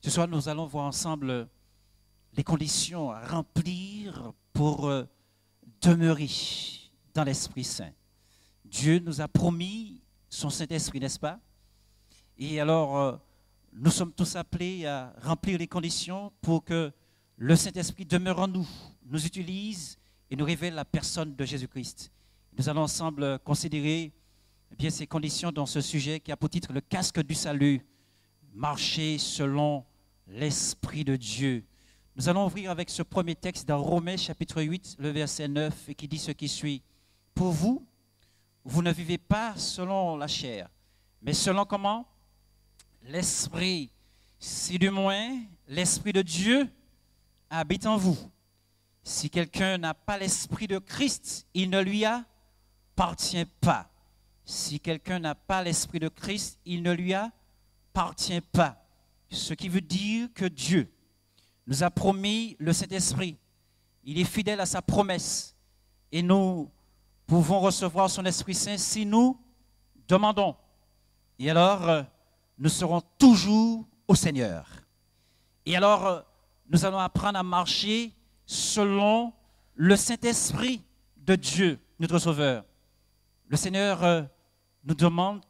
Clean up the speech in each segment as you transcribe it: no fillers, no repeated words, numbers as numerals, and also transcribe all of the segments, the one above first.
Ce soir, nous allons voir ensemble les conditions à remplir pour demeurer dans l'Esprit Saint. Dieu nous a promis son Saint-Esprit, n'est-ce pas? Et alors, nous sommes tous appelés à remplir les conditions pour que le Saint-Esprit demeure en nous, nous utilise et nous révèle la personne de Jésus-Christ. Nous allons ensemble considérer ces conditions dans ce sujet qui a pour titre le casque du salut, marcher selon l'Esprit de Dieu. Nous allons ouvrir avec ce premier texte dans Romains chapitre 8, le verset 9, et qui dit ce qui suit. Pour vous, vous ne vivez pas selon la chair, mais selon comment? L'Esprit. Si du moins l'Esprit de Dieu habite en vous. Si quelqu'un n'a pas l'Esprit de Christ, il ne lui appartient pas. Si quelqu'un n'a pas l'Esprit de Christ, il ne lui appartient pas. Ce qui veut dire que Dieu nous a promis le Saint-Esprit. Il est fidèle à sa promesse. Et nous pouvons recevoir son Esprit Saint si nous demandons. Et alors, nous serons toujours au Seigneur. Et alors, nous allons apprendre à marcher selon le Saint-Esprit de Dieu, notre Sauveur. Le Seigneur nous demande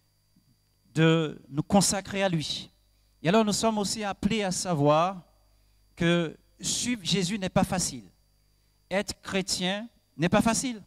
de nous consacrer à lui. Et alors, nous sommes aussi appelés à savoir que suivre Jésus n'est pas facile. Être chrétien n'est pas facile.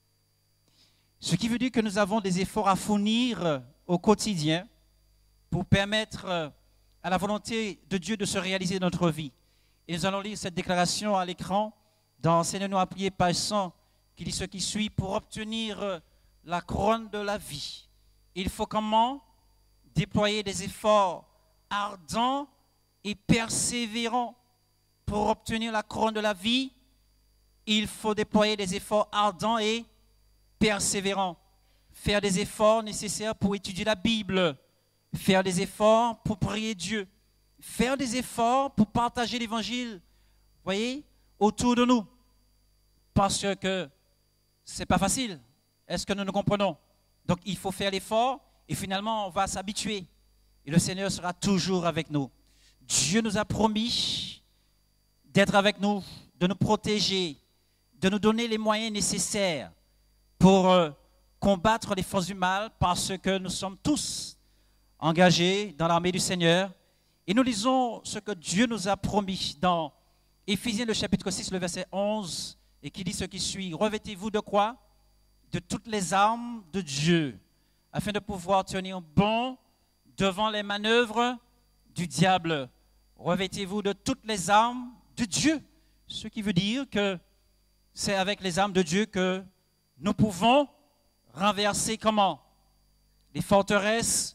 Ce qui veut dire que nous avons des efforts à fournir au quotidien pour permettre à la volonté de Dieu de se réaliser dans notre vie. Et nous allons lire cette déclaration à l'écran dans Seigneur nous a prié, page 100, qui dit ce qui suit. Pour obtenir la couronne de la vie, il faut comment? Déployer des efforts ardents et persévérants. Pour obtenir la couronne de la vie, il faut déployer des efforts ardents et persévérants. Faire des efforts nécessaires pour étudier la Bible. Faire des efforts pour prier Dieu. Faire des efforts pour partager l'Évangile, voyez, autour de nous. Parce que ce n'est pas facile. Est-ce que nous nous comprenons? Donc il faut faire l'effort et finalement on va s'habituer. Et le Seigneur sera toujours avec nous. Dieu nous a promis d'être avec nous, de nous protéger, de nous donner les moyens nécessaires pour combattre les forces du mal parce que nous sommes tous engagés dans l'armée du Seigneur. Et nous lisons ce que Dieu nous a promis dans Éphésiens le chapitre 6, le verset 11, et qui dit ce qui suit. Revêtez-vous de quoi? De toutes les armes de Dieu, afin de pouvoir tenir bon devant les manœuvres du diable. Revêtez-vous de toutes les armes de Dieu. Ce qui veut dire que c'est avec les armes de Dieu que nous pouvons renverser comment? Les forteresses,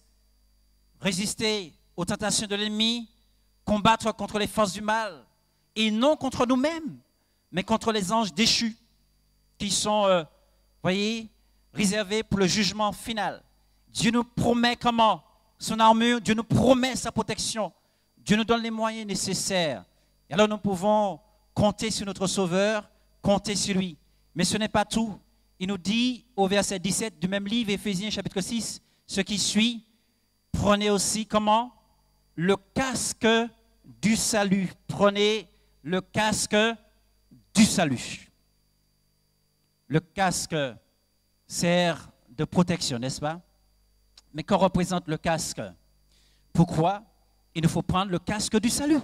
résister aux tentations de l'ennemi, combattre contre les forces du mal, et non contre nous-mêmes, mais contre les anges déchus, qui sont, voyez, réservés pour le jugement final. Dieu nous promet comment? Son armure, Dieu nous promet sa protection, Dieu nous donne les moyens nécessaires. Et alors nous pouvons compter sur notre Sauveur, compter sur lui. Mais ce n'est pas tout. Il nous dit au verset 17 du même livre, Éphésiens chapitre 6, ce qui suit, prenez aussi comment? Le casque du salut. Prenez le casque du salut. Le casque sert de protection, n'est-ce pas? Mais qu'en représente le casque? Pourquoi il nous faut prendre le casque du salut?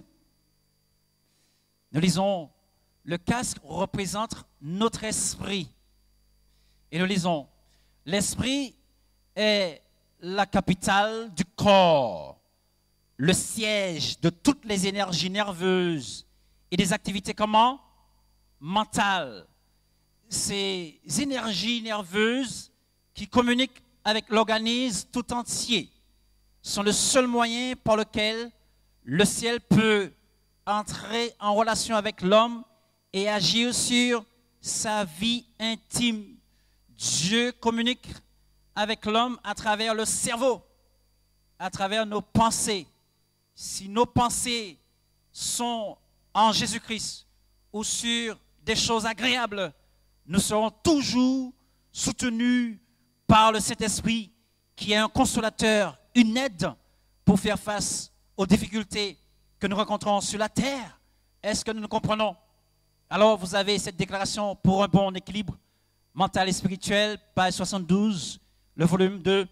Nous lisons, le casque représente notre esprit. Et nous lisons, l'esprit est la capitale du corps, le siège de toutes les énergies nerveuses et des activités comment? Mentales. Ces énergies nerveuses qui communiquent avec l'organisme tout entier sont le seul moyen par lequel le ciel peut entrer en relation avec l'homme et agir sur sa vie intime. Dieu communique avec l'homme à travers le cerveau, à travers nos pensées. Si nos pensées sont en Jésus-Christ ou sur des choses agréables, nous serons toujours soutenus par le Saint-Esprit qui est un consolateur, une aide pour faire face aux difficultés que nous rencontrons sur la terre. Est-ce que nous nous comprenons? Alors, vous avez cette déclaration pour un bon équilibre mental et spirituel, page 72, le volume 2.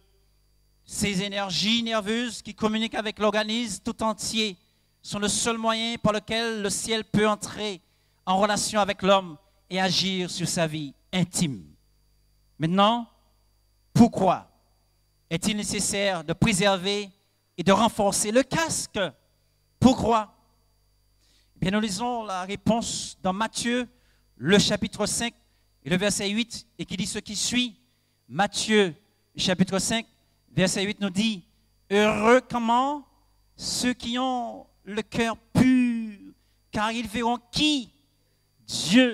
Ces énergies nerveuses qui communiquent avec l'organisme tout entier sont le seul moyen par lequel le ciel peut entrer en relation avec l'homme et agir sur sa vie intime. Maintenant, pourquoi est-il nécessaire de préserver et de renforcer le casque? Pourquoi? Eh bien, nous lisons la réponse dans Matthieu, le chapitre 5 et le verset 8, et qui dit ce qui suit. Matthieu, chapitre 5, verset 8 nous dit « Heureux comment ceux qui ont le cœur pur, car ils verront qui? Dieu. »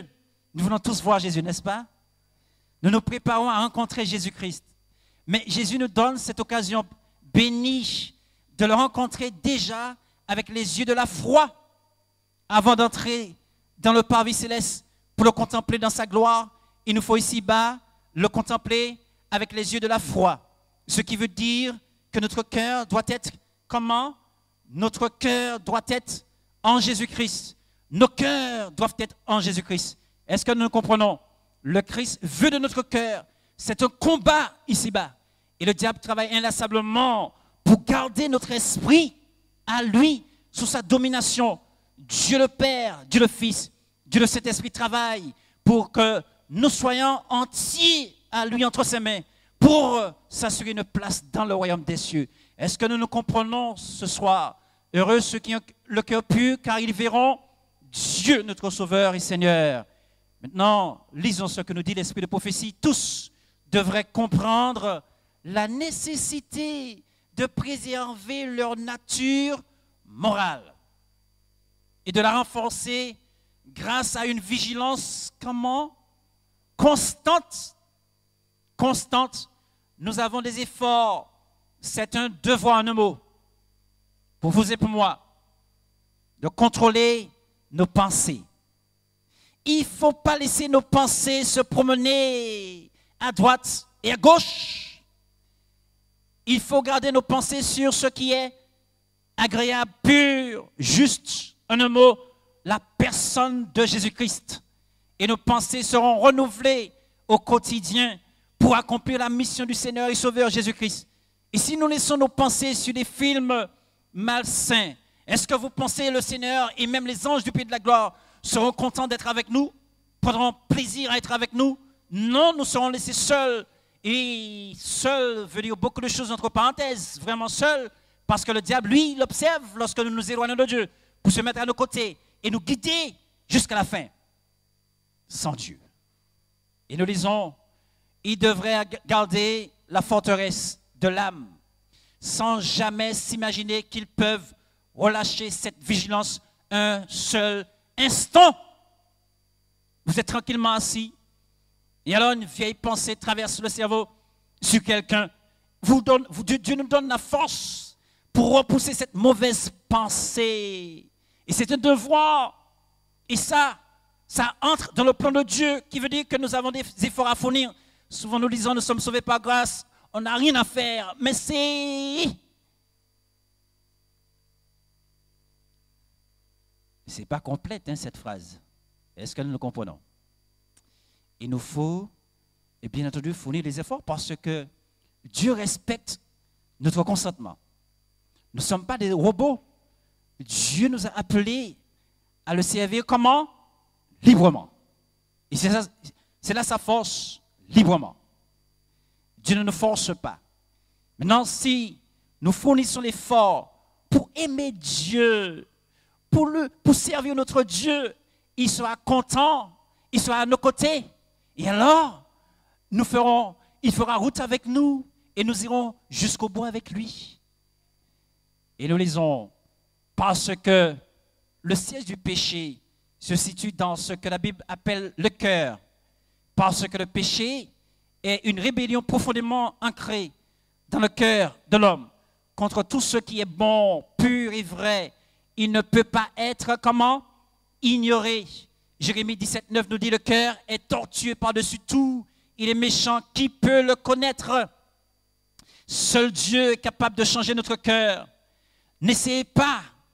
Nous voulons tous voir Jésus, n'est-ce pas? Nous nous préparons à rencontrer Jésus-Christ. Mais Jésus nous donne cette occasion bénie de le rencontrer déjà avec les yeux de la foi avant d'entrer dans le parvis céleste pour le contempler dans sa gloire. Il nous faut ici-bas le contempler avec les yeux de la foi. Ce qui veut dire que notre cœur doit être comment? Notre cœur doit être en Jésus-Christ. Nos cœurs doivent être en Jésus-Christ. Est-ce que nous comprenons? Le Christ veut de notre cœur. C'est un combat ici-bas. Et le diable travaille inlassablement pour garder notre esprit à lui, sous sa domination. Dieu le Père, Dieu le Fils, Dieu le Saint-Esprit travaille pour que nous soyons entiers à lui entre ses mains, pour s'assurer une place dans le royaume des cieux. Est-ce que nous nous comprenons ce soir? Heureux ceux qui ont le cœur pur, car ils verront Dieu, notre Sauveur et Seigneur. Maintenant, lisons ce que nous dit l'Esprit de prophétie. Tous devraient comprendre la nécessité de préserver leur nature morale et de la renforcer grâce à une vigilance, comment? Constante. Constante. Nous avons des efforts. C'est un devoir en un mot, pour vous et pour moi, de contrôler nos pensées. Il ne faut pas laisser nos pensées se promener à droite et à gauche. Il faut garder nos pensées sur ce qui est agréable, pur, juste, en un mot, la personne de Jésus-Christ. Et nos pensées seront renouvelées au quotidien pour accomplir la mission du Seigneur et Sauveur Jésus-Christ. Et si nous laissons nos pensées sur des films malsains, est-ce que vous pensez le Seigneur et même les anges du pays de la gloire seront contents d'être avec nous, prendront plaisir à être avec nous? Non, nous serons laissés seuls. Et seul veut dire beaucoup de choses entre parenthèses, vraiment seul, parce que le diable, lui, il observe lorsque nous nous éloignons de Dieu, pour se mettre à nos côtés et nous guider jusqu'à la fin, sans Dieu. Et nous lisons, ils devraient garder la forteresse de l'âme, sans jamais s'imaginer qu'ils peuvent relâcher cette vigilance un seul instant. Vous êtes tranquillement assis, et alors une vieille pensée traverse le cerveau sur quelqu'un. Dieu nous donne la force pour repousser cette mauvaise pensée. Et c'est un devoir. Et ça entre dans le plan de Dieu, qui veut dire que nous avons des efforts à fournir. Souvent nous disons, nous sommes sauvés par grâce, on n'a rien à faire. Mais c'est pas complète, hein, cette phrase. Est-ce que nous le comprenons? Il nous faut, et bien entendu, fournir des efforts parce que Dieu respecte notre consentement. Nous ne sommes pas des robots. Dieu nous a appelés à le servir comment? Librement. Et c'est là sa force, librement. Dieu ne nous force pas. Maintenant, si nous fournissons l'effort pour aimer Dieu, pour servir notre Dieu, il sera content, il sera à nos côtés. Et alors, il fera route avec nous et nous irons jusqu'au bout avec lui. Et nous lisons, parce que le siège du péché se situe dans ce que la Bible appelle le cœur. Parce que le péché est une rébellion profondément ancrée dans le cœur de l'homme contre tout ce qui est bon, pur et vrai. Il ne peut pas être, comment? Ignoré. Jérémie 17,9 nous dit, le cœur est tortueux par-dessus tout. Il est méchant. Qui peut le connaître? Seul Dieu est capable de changer notre cœur. N'essayez pas,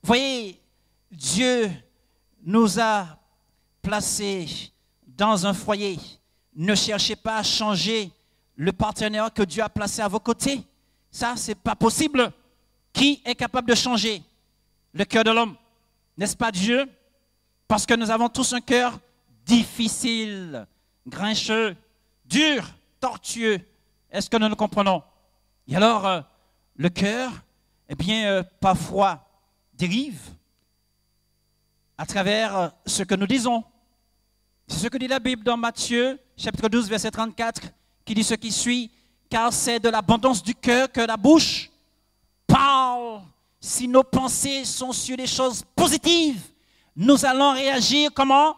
Voyez, Dieu nous a placés dans un foyer. Ne cherchez pas à changer le partenaire que Dieu a placé à vos côtés. Ça, ce n'est pas possible. Qui est capable de changer le cœur de l'homme? N'est-ce pas Dieu? Parce que nous avons tous un cœur difficile, grincheux, dur, tortueux. Est-ce que nous le comprenons? Et alors, le cœur, eh bien, parfois, dérive à travers ce que nous disons. C'est ce que dit la Bible dans Matthieu, chapitre 12, verset 34, qui dit ce qui suit, car c'est de l'abondance du cœur que la bouche parle. Si nos pensées sont sur des choses positives, nous allons réagir comment?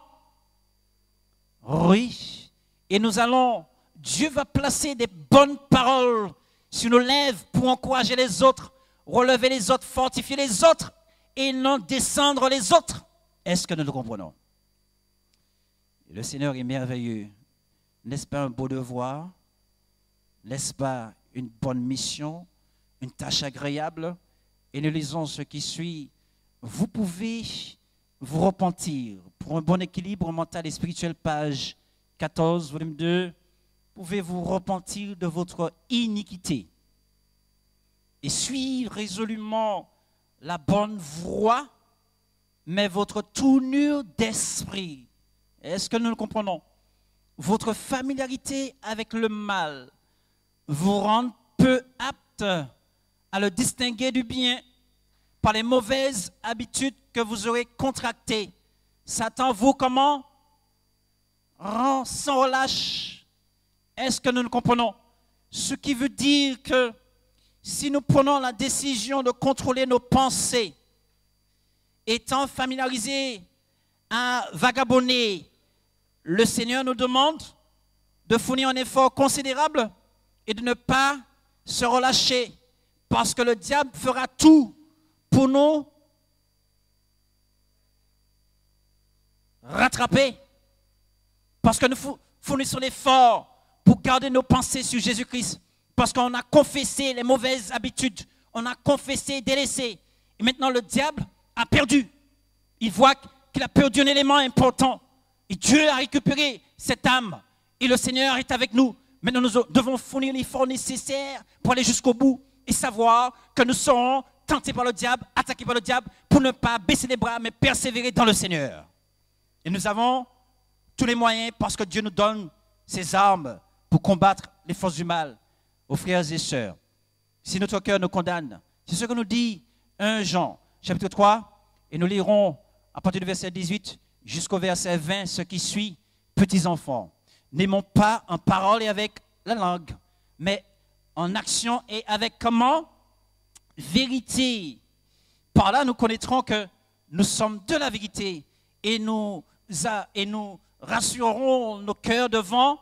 Oui. Et Dieu va placer des bonnes paroles sur nos lèvres pour encourager les autres, relever les autres, fortifier les autres et non descendre les autres. Est-ce que nous le comprenons? Le Seigneur est merveilleux. N'est-ce pas un beau devoir? N'est-ce pas une bonne mission? Une tâche agréable? Et nous lisons ce qui suit. Vous pouvez vous repentir pour un bon équilibre mental et spirituel, page 14, volume 2. Pouvez vous repentir de votre iniquité et suivre résolument la bonne voie, mais votre tournure d'esprit. Est-ce que nous le comprenons? Votre familiarité avec le mal vous rend peu apte à le distinguer du bien par les mauvaises habitudes que vous aurez contractées. Satan vous comment? Rend sans relâche. Est-ce que nous le comprenons? Ce qui veut dire que si nous prenons la décision de contrôler nos pensées, étant familiarisés à vagabonder, le Seigneur nous demande de fournir un effort considérable et de ne pas se relâcher, parce que le diable fera tout pour nous rattraper, parce que nous fournissons l'effort pour garder nos pensées sur Jésus-Christ, parce qu'on a confessé les mauvaises habitudes, on a confessé, délaissé, et maintenant le diable a perdu. Il voit qu'il a perdu un élément important, et Dieu a récupéré cette âme, et le Seigneur est avec nous. Maintenant, nous devons fournir l'effort nécessaire pour aller jusqu'au bout et savoir que nous serons tentés par le diable, attaqués par le diable, pour ne pas baisser les bras, mais persévérer dans le Seigneur. Et nous avons tous les moyens parce que Dieu nous donne ses armes pour combattre les forces du mal. Aux frères et sœurs, si notre cœur nous condamne, c'est ce que nous dit 1 Jean, chapitre 3, et nous lirons à partir du verset 18 jusqu'au verset 20, ce qui suit. Petits enfants, n'aimons pas en parole et avec la langue, mais en action et avec comment? Vérité. Par là, nous connaîtrons que nous sommes de la vérité et nous rassurerons nos cœurs devant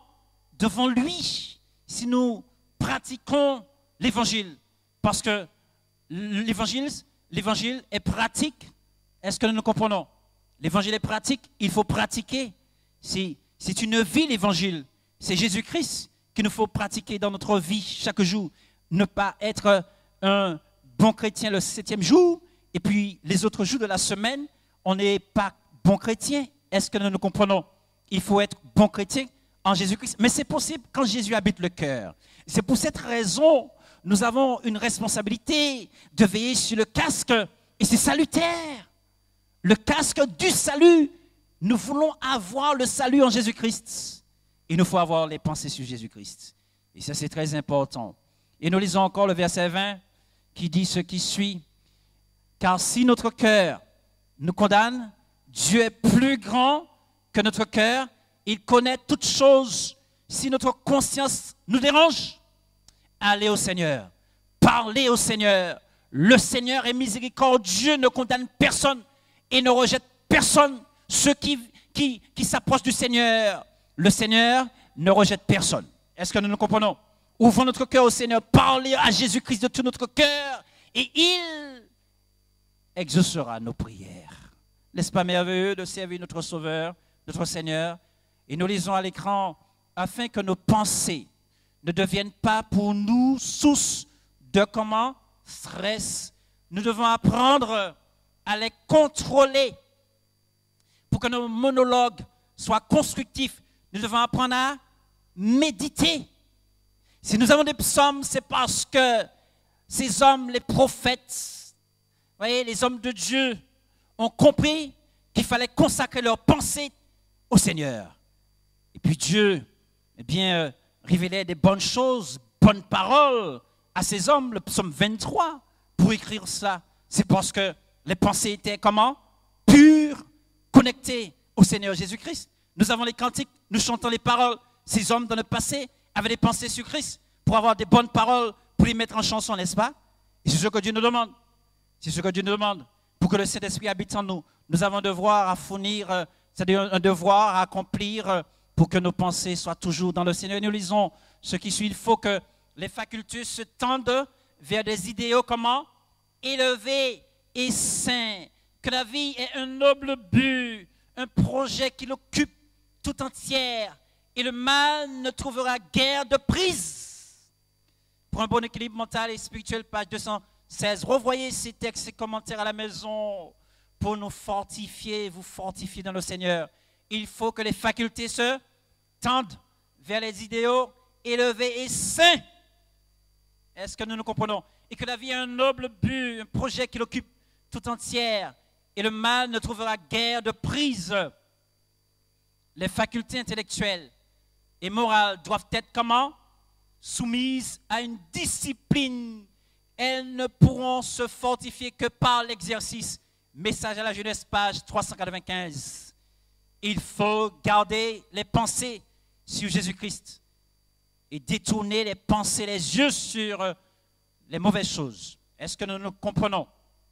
lui si nous pratiquons l'évangile. Parce que l'évangile est pratique. Est-ce que nous nous comprenons? L'évangile est pratique, il faut pratiquer. C'est une vie, l'évangile. C'est Jésus-Christ qu'il nous faut pratiquer dans notre vie chaque jour. Ne pas être un bon chrétien le 7e jour, et puis les autres jours de la semaine, on n'est pas bon chrétien. Est-ce que nous nous comprenons? Il faut être bon chrétien en Jésus-Christ. Mais c'est possible quand Jésus habite le cœur. C'est pour cette raison, nous avons une responsabilité de veiller sur le casque, et c'est salutaire. Le casque du salut. Nous voulons avoir le salut en Jésus-Christ. Il nous faut avoir les pensées sur Jésus-Christ. Et ça, c'est très important. Et nous lisons encore le verset 20 qui dit ce qui suit. Car si notre cœur nous condamne, Dieu est plus grand que notre cœur. Il connaît toutes choses. Si notre conscience nous dérange, allez au Seigneur. Parlez au Seigneur. Le Seigneur est miséricordieux, ne condamne personne et ne rejette personne. Ceux qui s'approchent du Seigneur, le Seigneur ne rejette personne. Est-ce que nous nous comprenons? Ouvrons notre cœur au Seigneur, parlez à Jésus-Christ de tout notre cœur et il exaucera nos prières. N'est-ce pas merveilleux de servir notre Sauveur, notre Seigneur? Et nous lisons à l'écran, afin que nos pensées ne deviennent pas pour nous source de comment? Stress. Nous devons apprendre à les contrôler. Pour que nos monologues soient constructifs, nous devons apprendre à méditer. Si nous avons des psaumes, c'est parce que ces hommes, les prophètes, voyez, les hommes de Dieu, ont compris qu'il fallait consacrer leur pensée au Seigneur. Et puis Dieu, eh bien, révélait des bonnes choses, bonnes paroles à ces hommes, le psaume 23, pour écrire ça. C'est parce que les pensées étaient comment? Pures, connectées au Seigneur Jésus-Christ. Nous avons les cantiques, nous chantons les paroles. Ces hommes dans le passé avaient des pensées sur Christ pour avoir des bonnes paroles, pour les mettre en chanson, n'est-ce pas? Et c'est ce que Dieu nous demande. C'est ce que Dieu nous demande. Pour que le Saint-Esprit habite en nous, nous avons un devoir à fournir, c'est-à-dire un devoir à accomplir pour que nos pensées soient toujours dans le Seigneur. Nous lisons ce qui suit. Il faut que les facultés se tendent vers des idéaux comment? Élevés et saints. Que la vie ait un noble but, un projet qui l'occupe tout entière. Et le mal ne trouvera guère de prise. Pour un bon équilibre mental et spirituel, page 216. Revoyez ces textes et commentaires à la maison pour nous fortifier, vous fortifier dans le Seigneur. Il faut que les facultés se tendent vers les idéaux élevés et saints. Est-ce que nous nous comprenons? Et que la vie a un noble but, un projet qui l'occupe tout entière. Et le mal ne trouvera guère de prise. Les facultés intellectuelles et morales doivent être comment? Soumises à une discipline. Elles ne pourront se fortifier que par l'exercice. Message à la jeunesse, page 395. Il faut garder les pensées sur Jésus-Christ et détourner les pensées, les yeux sur les mauvaises choses. Est-ce que nous nous comprenons?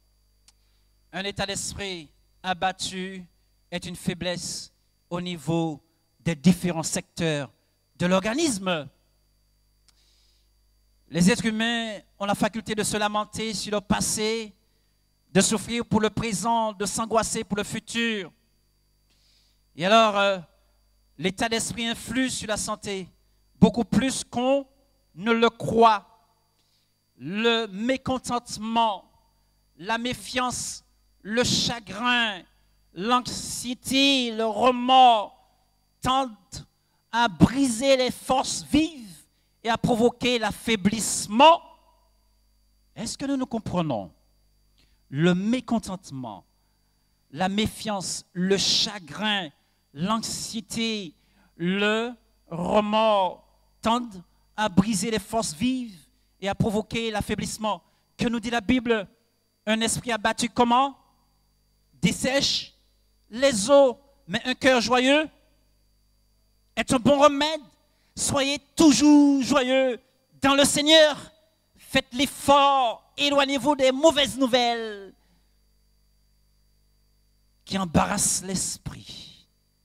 Un état d'esprit abattu est une faiblesse au niveau des différents secteurs de l'organisme. Les êtres humains ont la faculté de se lamenter sur leur passé, de souffrir pour le présent, de s'angoisser pour le futur. Et alors, l'état d'esprit influe sur la santé, beaucoup plus qu'on ne le croit. Le mécontentement, la méfiance, le chagrin, l'anxiété, le remords tendent à briser les forces vives et à provoquer l'affaiblissement. Est-ce que nous nous comprenons? Le mécontentement, la méfiance, le chagrin, l'anxiété, le remords tendent à briser les forces vives et à provoquer l'affaiblissement. Que nous dit la Bible? Un esprit abattu comment? Dessèche les os, mais un cœur joyeux est un bon remède. Soyez toujours joyeux dans le Seigneur. Faites l'effort, éloignez-vous des mauvaises nouvelles qui embarrassent l'esprit.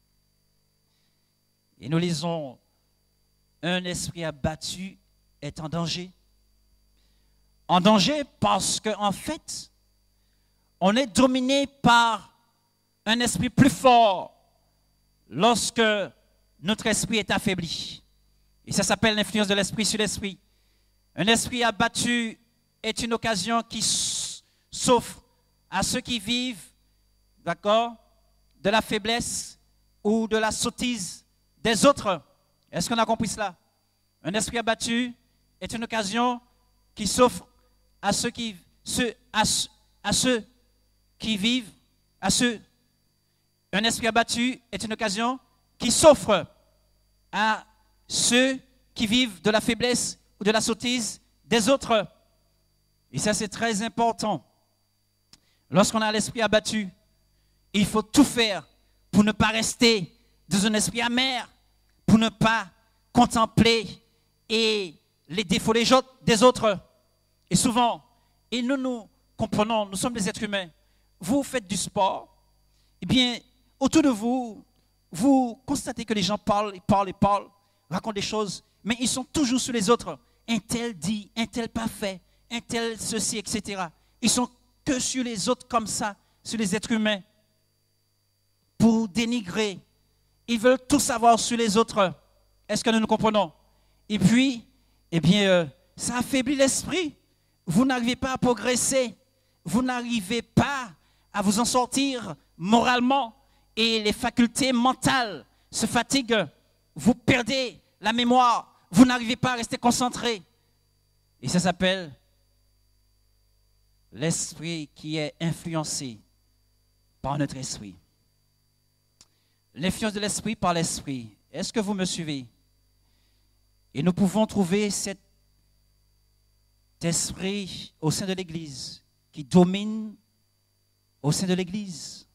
Et nous lisons, un esprit abattu est en danger. En danger parce qu'en fait, on est dominé par un esprit plus fort lorsque notre esprit est affaibli. Et ça s'appelle l'influence de l'esprit sur l'esprit. Un esprit abattu est une occasion qui s'offre à ceux qui vivent, d'accord, de la faiblesse ou de la sottise des autres. Est-ce qu'on a compris cela? Un esprit abattu est une occasion qui s'offre à ceux qui vivent, un esprit abattu est une occasion qui s'offre à ceux qui vivent de la faiblesse ou de la sottise des autres. Et ça, c'est très important. Lorsqu'on a l'esprit abattu, il faut tout faire pour ne pas rester dans un esprit amer, pour ne pas contempler et les défauts des autres. Et souvent, et nous comprenons, nous sommes des êtres humains. Vous faites du sport, eh bien, autour de vous, vous constatez que les gens parlent, racontent des choses, mais ils sont toujours sur les autres. Un tel dit, un tel pas fait, un tel ceci, etc. Ils sont que sur les autres comme ça, sur les êtres humains, pour dénigrer. Ils veulent tout savoir sur les autres. Est-ce que nous nous comprenons? Et puis, eh bien, ça affaiblit l'esprit. Vous n'arrivez pas à progresser. Vous n'arrivez pas à vous en sortir moralement et les facultés mentales se fatiguent, vous perdez la mémoire, vous n'arrivez pas à rester concentré. Et ça s'appelle l'esprit qui est influencé par notre esprit. L'influence de l'esprit par l'esprit. Est-ce que vous me suivez? Et nous pouvons trouver cet esprit au sein de l'Église qui domine au sein de l'Église.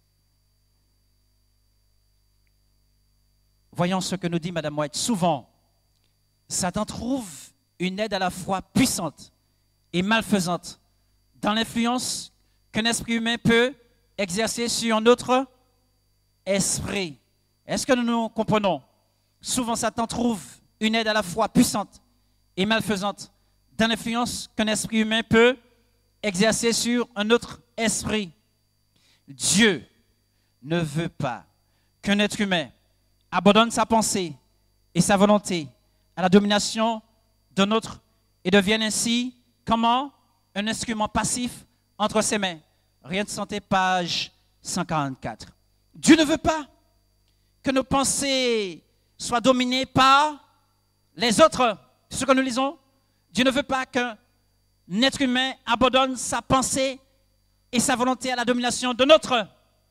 Voyons ce que nous dit Mme White. Souvent, Satan trouve une aide à la fois puissante et malfaisante dans l'influence qu'un esprit humain peut exercer sur un autre esprit. Est-ce que nous comprenons? Souvent, Satan trouve une aide à la fois puissante et malfaisante dans l'influence qu'un esprit humain peut exercer sur un autre esprit. Dieu ne veut pas qu'un être humain abandonne sa pensée et sa volonté à la domination d'un autre et devienne ainsi, comment? Un instrument passif entre ses mains. Rien de santé, page 144. Dieu ne veut pas que nos pensées soient dominées par les autres. C'est ce que nous lisons. Dieu ne veut pas qu'un être humain abandonne sa pensée et sa volonté à la domination de notre.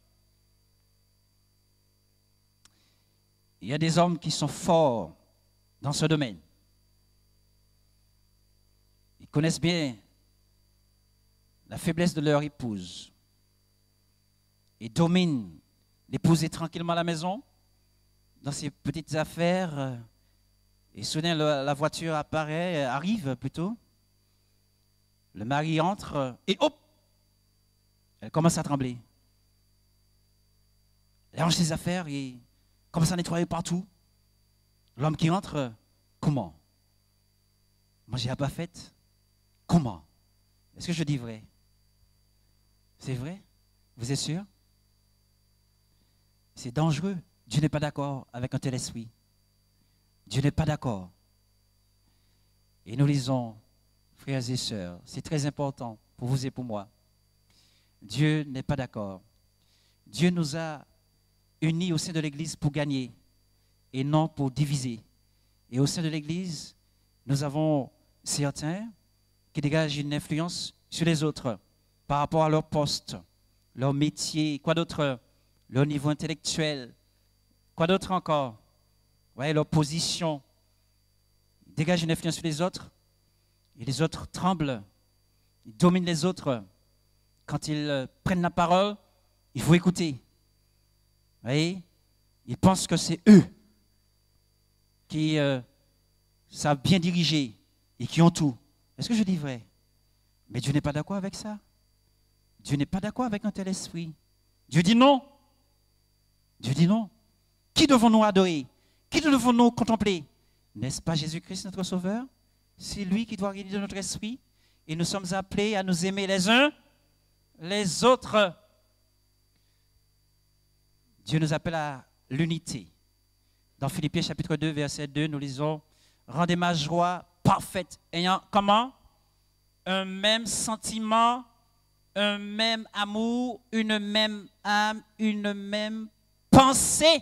Il y a des hommes qui sont forts dans ce domaine. Ils connaissent bien la faiblesse de leur épouse. Ils dominent. L'épouse est tranquillement à la maison, dans ses petites affaires, et soudain la voiture arrive plutôt. Le mari entre et hop, elle commence à trembler. Elle range ses affaires et commence à nettoyer partout. L'homme qui entre, comment? Moi, j'ai pas fait. Comment? Est-ce que je dis vrai? C'est vrai? Vous êtes sûr? C'est dangereux. Dieu n'est pas d'accord avec un tel esprit. Dieu n'est pas d'accord. Et nous lisons, frères et sœurs, c'est très important pour vous et pour moi. Dieu n'est pas d'accord. Dieu nous a unis au sein de l'Église pour gagner et non pour diviser. Et au sein de l'Église, nous avons certains qui dégagent une influence sur les autres par rapport à leur poste, leur métier, quoi d'autre, leur niveau intellectuel, quoi d'autre encore, ouais, leur position. Ils dégagent une influence sur les autres et les autres tremblent, ils dominent les autres. Quand ils prennent la parole, il faut écouter. Vous voyez, ils pensent que c'est eux qui savent bien diriger et qui ont tout. Est-ce que je dis vrai? Mais Dieu n'est pas d'accord avec ça. Dieu n'est pas d'accord avec un tel esprit. Dieu dit non. Dieu dit non. Qui devons-nous adorer? Qui devons-nous contempler? N'est-ce pas Jésus-Christ, notre Sauveur? C'est lui qui doit guider notre esprit. Et nous sommes appelés à nous aimer les uns les autres. Dieu nous appelle à l'unité. Dans Philippiens chapitre 2, verset 2, nous lisons « Rendez ma joie parfaite, ayant comment? Un même sentiment, un même amour, une même âme, une même pensée.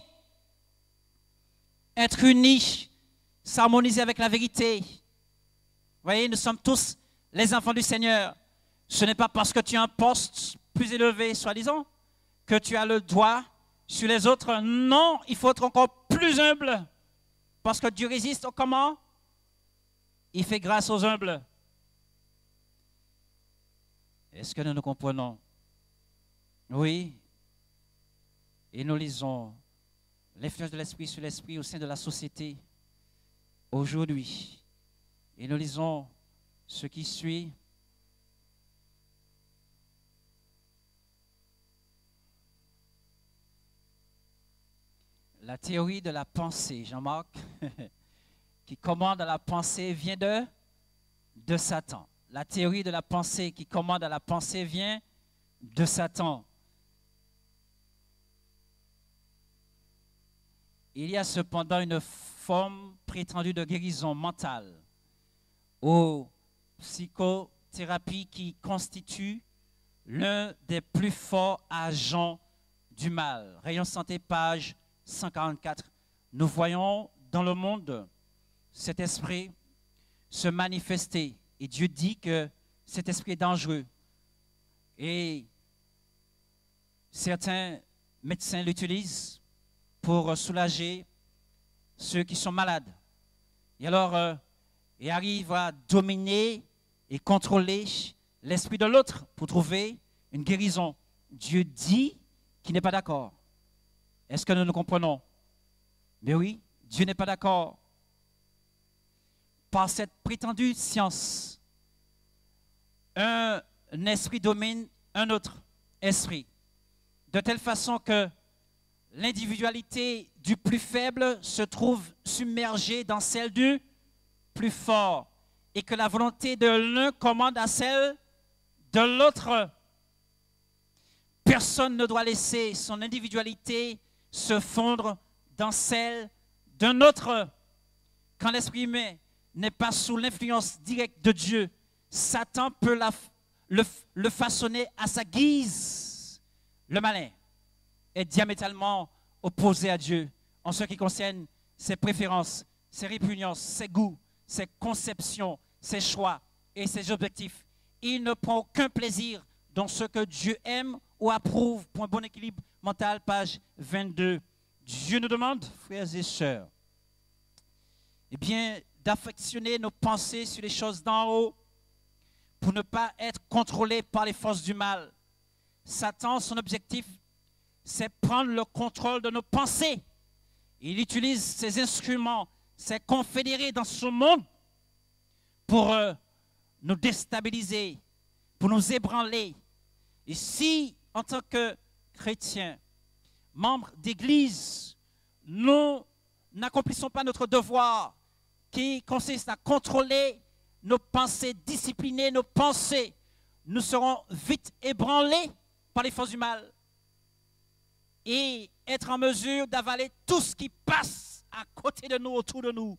Être unis, s'harmoniser avec la vérité. » Vous voyez, nous sommes tous les enfants du Seigneur. Ce n'est pas parce que tu as un poste plus élevé, soi-disant, que tu as le doigt sur les autres. Non, il faut être encore plus humble. Parce que Dieu résiste au comment? Il fait grâce aux humbles. Est-ce que nous nous comprenons? Oui. Et nous lisons l'influence de l'esprit sur l'esprit au sein de la société aujourd'hui. Et nous lisons ce qui suit. La théorie de la pensée, Jean-Marc, qui commande à la pensée vient de Satan. La théorie de la pensée qui commande à la pensée vient de Satan. Il y a cependant une forme prétendue de guérison mentale ou psychothérapie qui constitue l'un des plus forts agents du mal. Rayon Santé, page 144. Nous voyons dans le monde cet esprit se manifester. Et Dieu dit que cet esprit est dangereux. Et certains médecins l'utilisent pour soulager ceux qui sont malades. Et alors, il arrive à dominer et contrôler l'esprit de l'autre pour trouver une guérison. Dieu dit qu'il n'est pas d'accord. Est-ce que nous nous comprenons? Mais oui, Dieu n'est pas d'accord. Par cette prétendue science, un esprit domine un autre esprit, de telle façon que l'individualité du plus faible se trouve submergée dans celle du plus fort et que la volonté de l'un commande à celle de l'autre. Personne ne doit laisser son individualité se fondre dans celle d'un autre. Quand l'esprit humain n'est pas sous l'influence directe de Dieu, Satan peut le façonner à sa guise. Le malin est diamétralement opposé à Dieu en ce qui concerne ses préférences, ses répugnances, ses goûts, ses conceptions, ses choix et ses objectifs. Il ne prend aucun plaisir dans ce que Dieu aime ou approuve. Pour un bon équilibre mental, page 22. Dieu nous demande, frères et sœurs, eh bien, d'affectionner nos pensées sur les choses d'en haut pour ne pas être contrôlés par les forces du mal. Satan, son objectif, c'est prendre le contrôle de nos pensées. Il utilise ses instruments, ses confédérés dans ce monde pour nous déstabiliser, pour nous ébranler. Et si, en tant que chrétiens, membres d'Église, nous n'accomplissons pas notre devoir qui consiste à contrôler nos pensées, discipliner nos pensées, nous serons vite ébranlés par les forces du mal et être en mesure d'avaler tout ce qui passe à côté de nous, autour de nous,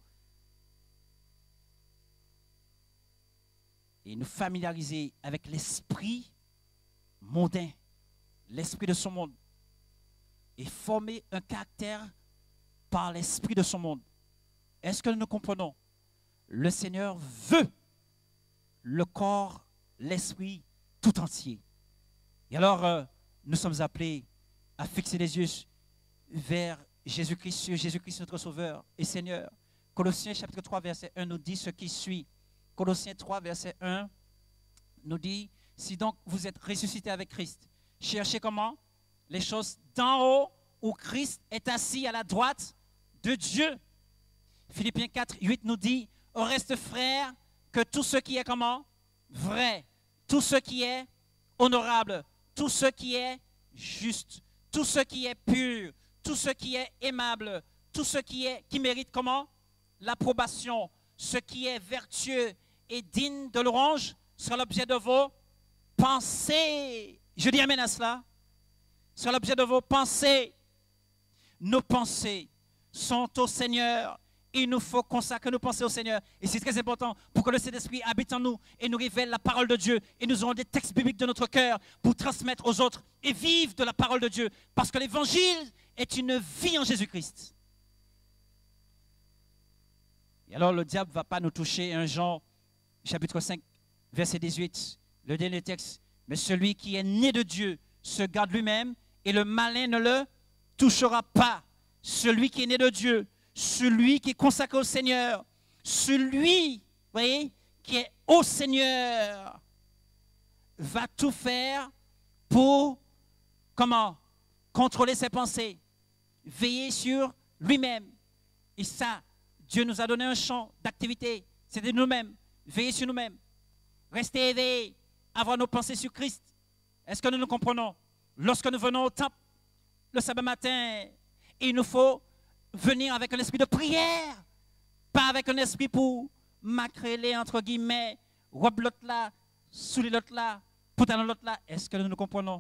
et nous familiariser avec l'esprit mondain, l'esprit de ce monde, et former un caractère par l'esprit de ce monde. Est-ce que nous comprenons? Le Seigneur veut le corps, l'esprit tout entier. Et alors, nous sommes appelés à fixer les yeux vers Jésus-Christ, sur Jésus-Christ notre Sauveur et Seigneur. Colossiens chapitre 3, verset 1 nous dit ce qui suit. Colossiens 3, verset 1 nous dit, si donc vous êtes ressuscités avec Christ, cherchez comment? Les choses d'en haut où Christ est assis à la droite de Dieu. Philippiens 4, 8 nous dit, au reste frères, que tout ce qui est comment? Vrai, tout ce qui est honorable, tout ce qui est juste, tout ce qui est pur, tout ce qui est aimable, tout ce qui mérite comment? L'approbation, ce qui est vertueux et digne de louange sera l'objet de vos pensées. Je dis amen à cela. Sera l'objet de vos pensées. Nos pensées sont au Seigneur. Il nous faut consacrer nos pensées au Seigneur. Et c'est très important pour que le Saint-Esprit habite en nous et nous révèle la parole de Dieu. Et nous aurons des textes bibliques de notre cœur pour transmettre aux autres et vivre de la parole de Dieu. Parce que l'Évangile est une vie en Jésus-Christ. Et alors le diable ne va pas nous toucher. 1 Jean chapitre 5, verset 18, le dernier texte. Mais celui qui est né de Dieu se garde lui-même et le malin ne le touchera pas. Celui qui est né de Dieu, celui qui est consacré au Seigneur, celui, voyez, qui est au Seigneur, va tout faire pour, comment? Contrôler ses pensées, veiller sur lui-même. Et ça, Dieu nous a donné un champ d'activité, c'est de nous-mêmes, veiller sur nous-mêmes, rester éveillés, avoir nos pensées sur Christ. Est-ce que nous nous comprenons? Lorsque nous venons au temple le sabbat matin, il nous faut venir avec un esprit de prière, pas avec un esprit pour macréler, entre guillemets, robe l'autre là, soulier l'autre là, pantalon l'autre là. Est-ce que nous nous comprenons?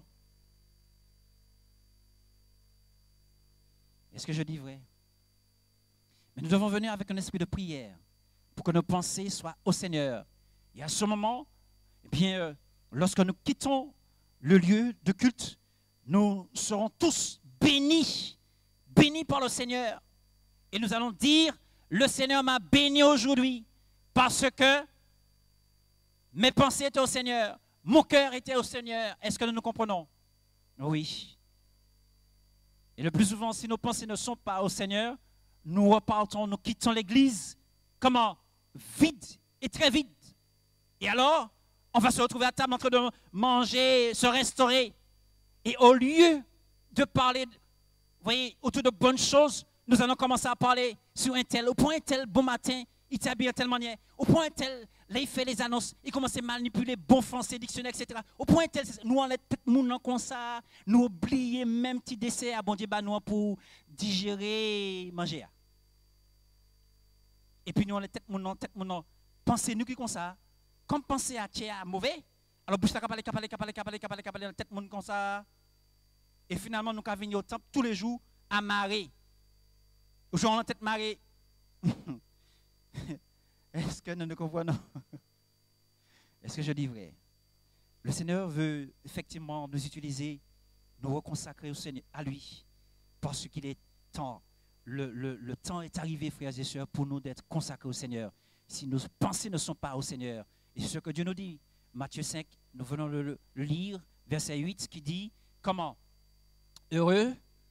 Est-ce que je dis vrai? Mais nous devons venir avec un esprit de prière pour que nos pensées soient au Seigneur. Et à ce moment, eh bien, lorsque nous quittons le lieu de culte, nous serons tous bénis, bénis par le Seigneur. Et nous allons dire, le Seigneur m'a béni aujourd'hui parce que mes pensées étaient au Seigneur, mon cœur était au Seigneur. Est-ce que nous nous comprenons? Oui. Et le plus souvent, si nos pensées ne sont pas au Seigneur, nous repartons, nous quittons l'église. Comment? Vide et très vide. Et alors, on va se retrouver à table en train de manger, se restaurer. Et au lieu de parler, vous voyez, autour de bonnes choses, nous allons commencer à parler sur un tel. Au point un tel, bon matin, il t'habille de telle manière. Au point un tel, là, il fait les annonces, il commence à manipuler bon français, dictionnaire, etc. Au point un tel, nous, on est peut-être comme ça, nous oublions même petit dessert, bon Dieu, bah, nous, pour digérer, manger. Et puis, nous, on est tête, mon pensez nous qui comme ça. Comme penser à tiens mauvais, alors bouche la capale, tête monde comme ça. Et finalement, nous avons venir au temple tous les jours à marrer. Aujourd'hui, on a tête marrer. Est-ce que nous nous comprenons? Est-ce que je dis vrai? Le Seigneur veut effectivement nous utiliser, nous reconsacrer au Seigneur, à lui, parce qu'il est temps. Le temps est arrivé, frères et sœurs, pour nous d'être consacrés au Seigneur. Si nos pensées ne sont pas au Seigneur, et c'est ce que Dieu nous dit. Matthieu 5, nous venons le lire, verset 8, qui dit, comment? Heureux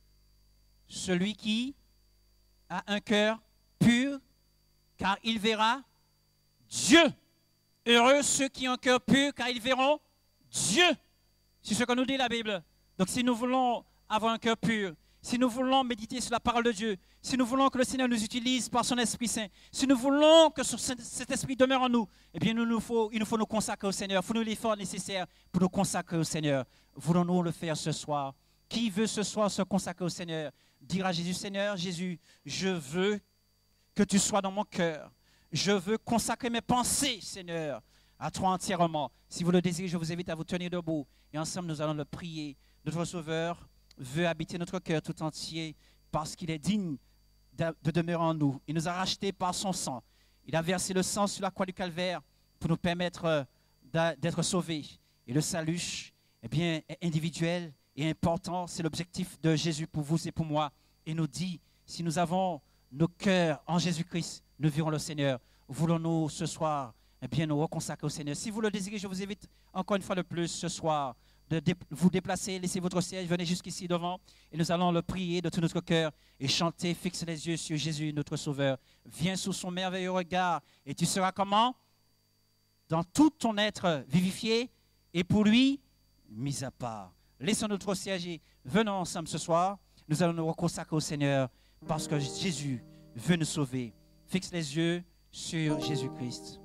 celui qui a un cœur pur, car il verra Dieu. Heureux ceux qui ont un cœur pur, car ils verront Dieu. C'est ce que nous dit la Bible. Donc si nous voulons avoir un cœur pur, si nous voulons méditer sur la parole de Dieu, si nous voulons que le Seigneur nous utilise par son Esprit Saint, si nous voulons que cet Esprit demeure en nous, eh bien il nous faut nous consacrer au Seigneur. Il faut nous l'effort nécessaire pour nous consacrer au Seigneur. Voulons-nous le faire ce soir? Qui veut ce soir se consacrer au Seigneur? Dire à Jésus, Seigneur, Jésus, je veux que tu sois dans mon cœur. Je veux consacrer mes pensées, Seigneur, à toi entièrement. Si vous le désirez, je vous invite à vous tenir debout. Et ensemble, nous allons le prier. Notre Sauveur veut habiter notre cœur tout entier parce qu'il est digne de demeurer en nous. Il nous a rachetés par son sang. Il a versé le sang sur la croix du Calvaire pour nous permettre d'être sauvés. Et le salut, eh bien, est individuel et important. C'est l'objectif de Jésus pour vous et pour moi. Et nous dit, si nous avons nos cœurs en Jésus-Christ, nous verrons le Seigneur. Voulons-nous ce soir, eh bien, nous reconsacrer au Seigneur? Si vous le désirez, je vous invite encore une fois de plus ce soir de vous déplacer, laissez votre siège, venez jusqu'ici devant et nous allons le prier de tout notre cœur et chanter, fixe les yeux sur Jésus, notre Sauveur. Viens sous son merveilleux regard et tu seras comment? Dans tout ton être vivifié et pour lui, mis à part. Laissons notre siège et venons ensemble ce soir. Nous allons nous reconsacrer au Seigneur parce que Jésus veut nous sauver. Fixe les yeux sur Jésus-Christ.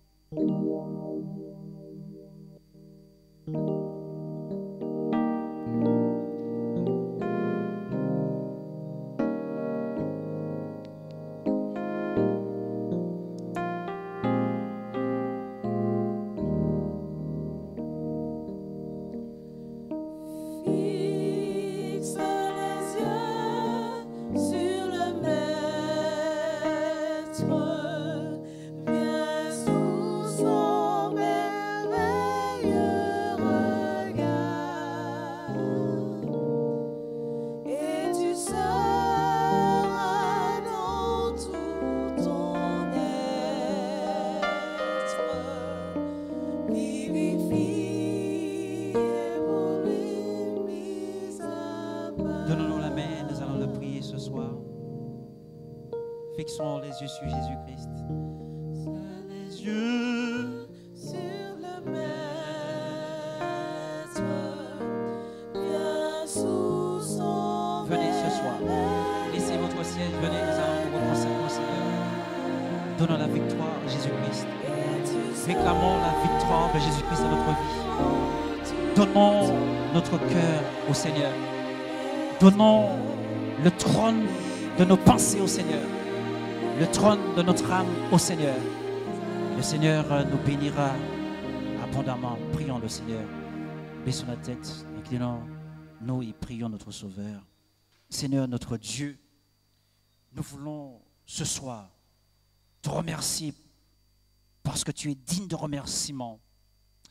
Fixons les yeux sur Jésus-Christ. Les yeux sur le Maître, viens sous son. Venez ce soir. Laissez votre siège. Venez, nous allons nous reconsacrer au Seigneur. Donnons la victoire à Jésus-Christ. Réclamons la victoire de Jésus-Christ dans notre vie. Donnons notre cœur au Seigneur. Donnons le trône de nos pensées au Seigneur. Le trône de notre âme au Seigneur. Le Seigneur nous bénira abondamment. Prions le Seigneur. Baissons la tête, inclinons-nous et prions notre Sauveur. Seigneur, notre Dieu, nous voulons ce soir te remercier parce que tu es digne de remerciement.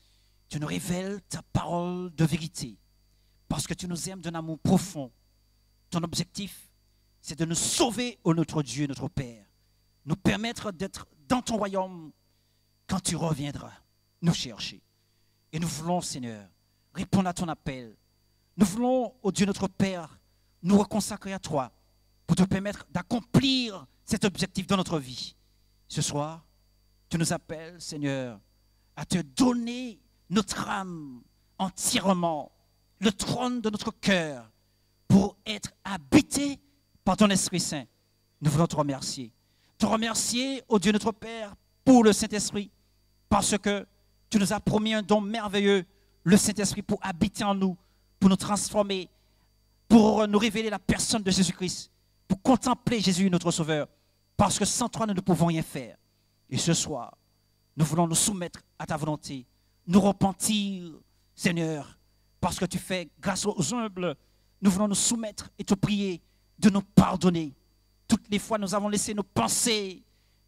tu nous révèles ta parole de vérité, parce que tu nous aimes d'un amour profond. Ton objectif, c'est de nous sauver, ô notre Dieu, notre Père, nous permettre d'être dans ton royaume quand tu reviendras nous chercher. Et nous voulons, Seigneur, répondre à ton appel. Nous voulons, ô Dieu notre Père, nous reconsacrer à toi pour te permettre d'accomplir cet objectif dans notre vie. Ce soir, tu nous appelles, Seigneur, à te donner notre âme entièrement, le trône de notre cœur, pour être habité par ton Esprit Saint. Nous voulons te remercier. Te remercier, ô Dieu notre Père, pour le Saint-Esprit, parce que tu nous as promis un don merveilleux, le Saint-Esprit, pour habiter en nous, pour nous transformer, pour nous révéler la personne de Jésus-Christ, pour contempler Jésus, notre Sauveur, parce que sans toi, nous ne pouvons rien faire. Et ce soir, nous voulons nous soumettre à ta volonté, nous repentir, Seigneur, parce que tu fais grâce aux humbles. Nous voulons nous soumettre et te prier de nous pardonner. Toutes les fois, nous avons laissé nos pensées,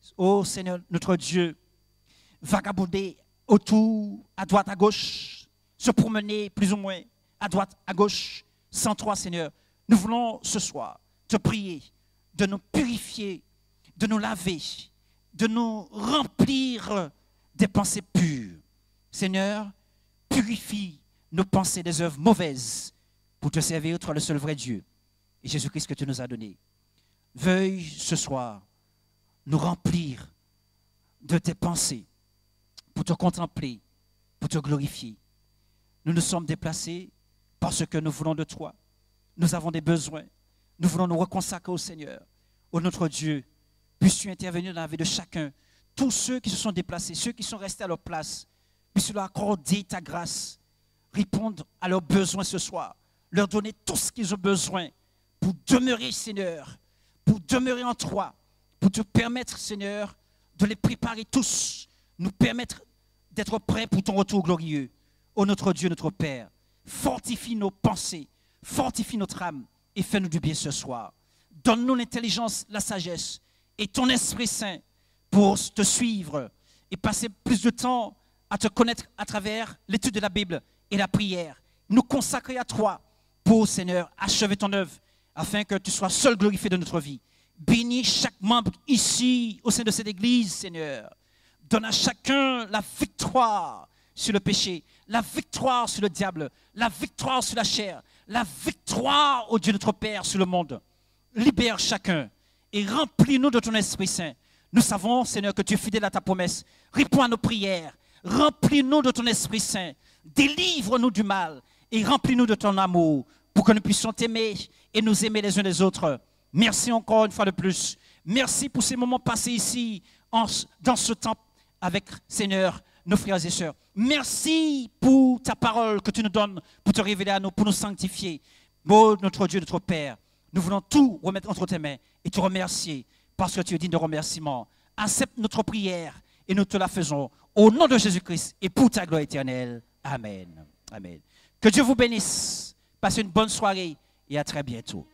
ô Seigneur, notre Dieu, vagabonder autour, à droite, à gauche, se promener plus ou moins à droite, à gauche, sans toi, Seigneur. Nous voulons ce soir te prier de nous purifier, de nous laver, de nous remplir des pensées pures. Seigneur, purifie nos pensées des œuvres mauvaises pour te servir, toi le seul vrai Dieu. Et Jésus-Christ que tu nous as donné. Veuille ce soir nous remplir de tes pensées pour te contempler, pour te glorifier. Nous nous sommes déplacés parce que nous voulons de toi. Nous avons des besoins. Nous voulons nous reconsacrer au Seigneur. Ô notre Dieu, puisses-tu intervenir dans la vie de chacun. Tous ceux qui se sont déplacés, ceux qui sont restés à leur place, puisses-tu leur accorder ta grâce, répondre à leurs besoins ce soir, leur donner tout ce qu'ils ont besoin pour demeurer, Seigneur, pour demeurer en toi, pour te permettre, Seigneur, de les préparer tous, nous permettre d'être prêts pour ton retour glorieux. Ô notre Dieu, notre Père, fortifie nos pensées, fortifie notre âme et fais-nous du bien ce soir. Donne-nous l'intelligence, la sagesse et ton Esprit Saint pour te suivre et passer plus de temps à te connaître à travers l'étude de la Bible et la prière. Nous consacrer à toi pour, Seigneur, achever ton œuvre afin que tu sois seul glorifié de notre vie. Bénis chaque membre ici au sein de cette église, Seigneur. Donne à chacun la victoire sur le péché, la victoire sur le diable, la victoire sur la chair, la victoire, ô Dieu notre Père, sur le monde. Libère chacun et remplis-nous de ton Esprit Saint. Nous savons, Seigneur, que tu es fidèle à ta promesse. Réponds à nos prières. Remplis-nous de ton Esprit Saint. Délivre-nous du mal et remplis-nous de ton amour pour que nous puissions t'aimer et nous aimer les uns les autres. Merci encore une fois de plus. Merci pour ces moments passés ici, dans ce temps avec, Seigneur, nos frères et sœurs. Merci pour ta parole que tu nous donnes pour te révéler à nous, pour nous sanctifier. Ô notre Dieu, notre Père, nous voulons tout remettre entre tes mains et te remercier parce que tu es digne de remerciement. Accepte notre prière et nous te la faisons au nom de Jésus-Christ et pour ta gloire éternelle. Amen. Amen. Que Dieu vous bénisse. Passez une bonne soirée et à très bientôt.